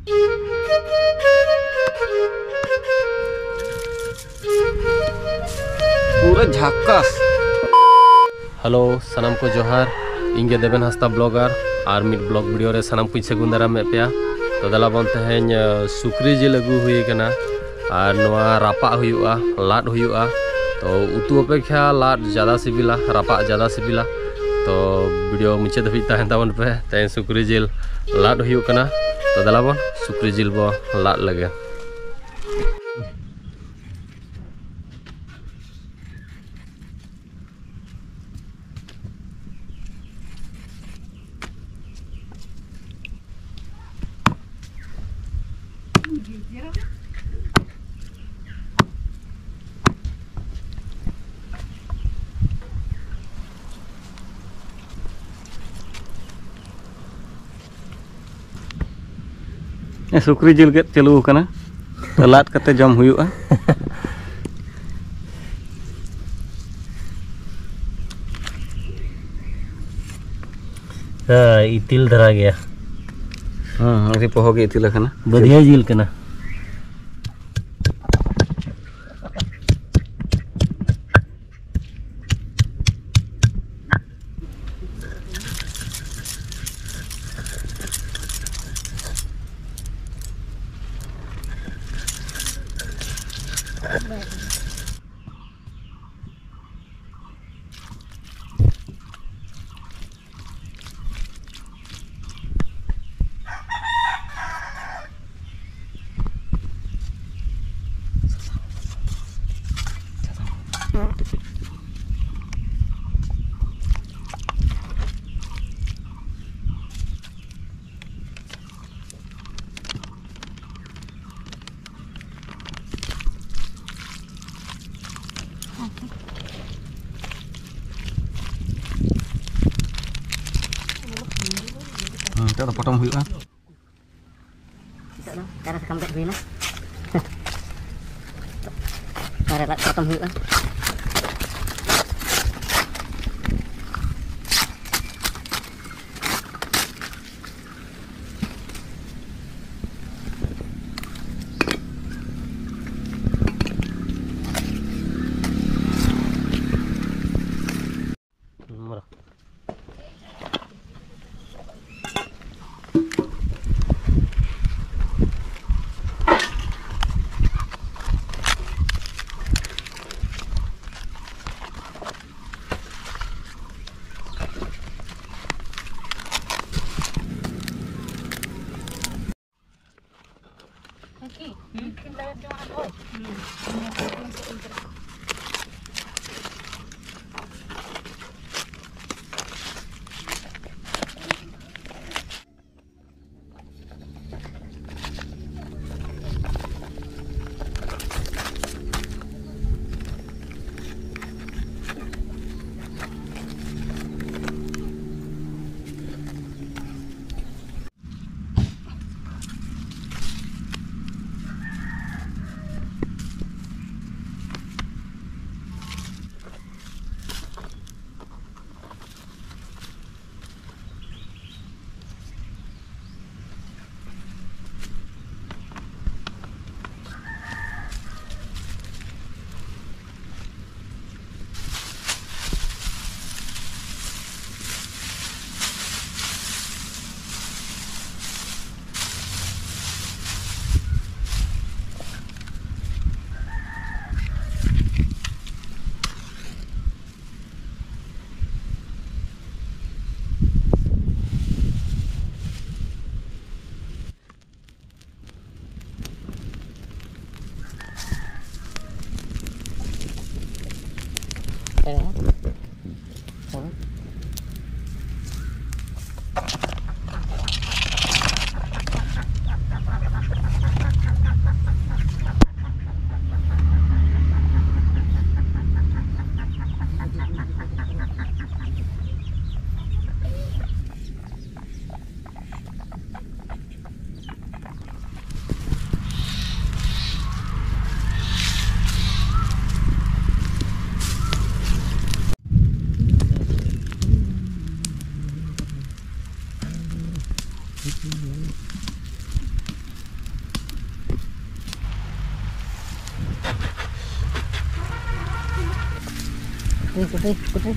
पूरा झाकास। हेलो सनम को जोहार इंगे देवेन हस्ता ब्लॉगर और मिड ब्लॉग वीडियो रे सनम कुछ सेगुन दारा में पे तो दला बन तेहेन सुक्री जिल अगू हुई कना और नवा रापा हुआ लाट हुआ तो उतु अपेक्षा लाट ज़्यादा सिबिला रापा ज़्यादा सिबिला तो वीडियो मुझे धबी तहन ताबन पे तेन सुक्री जिल लाट हुआ कना तो दला बन सुक्री जिल बो लाट लगे। सुक्री जिल के चलू कना तो लाट कते जम हुआ। इतिल धरा गया। अरे पोहोगे इतिल कना बढ़िया जिल कना। Kita udah potong huyu kan? Bisa dong, cara sekam kayak gini. Cara potong huyu kan? Sukuri.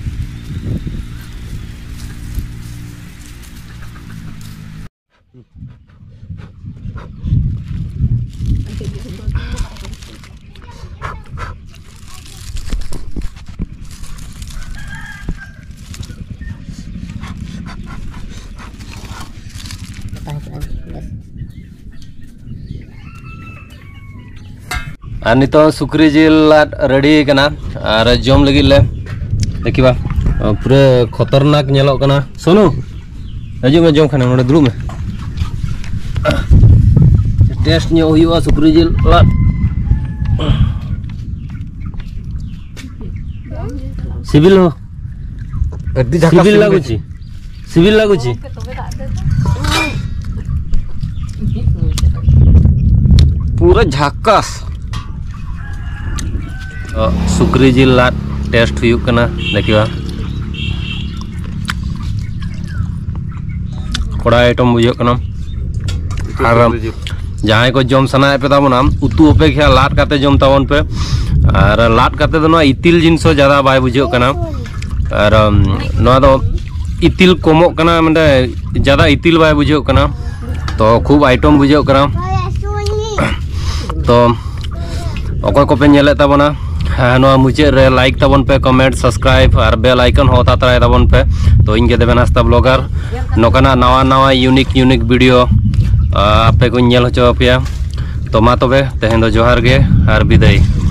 और नित सुकरी जिल रेडी कना और जम लगी ले देखिबा पूरे खतरनाक नेलो कना सोनू हजू में जम खाना नोडे दुरुब में टेस्ट न्यो हुआ सुकरी जिल लाट सिविल हो सिविल लागुची पूरा झक्कास सुकरी जिल लाट टेस्ट हुई कना देखिबा कोड़ा आइटम बुझे कना और जहाँ को जम सना पे ताबना उतु अपेक्षा लाट काते जम ताबन पे और लाट काते दो इतिल जिनसो ज़्यादा बाय बुझे कना और इतिल कमो कना माने ज़्यादा इतिल बाय बुझे कना तो खूब आइटम बुझे कना तो अकोय को पे नेले ताबना मुझे रे लाइक ताबन पे कमेंट सब्सक्राइब और बेल आइकन होता तराय ताबन पे तो इनके देबेन हस्ता ब्लॉगर नोकाना नवा यूनिक वीडियो आपे को नेल होचो पे तो मा तबे तेहेन दो जोहार गे और विदाई।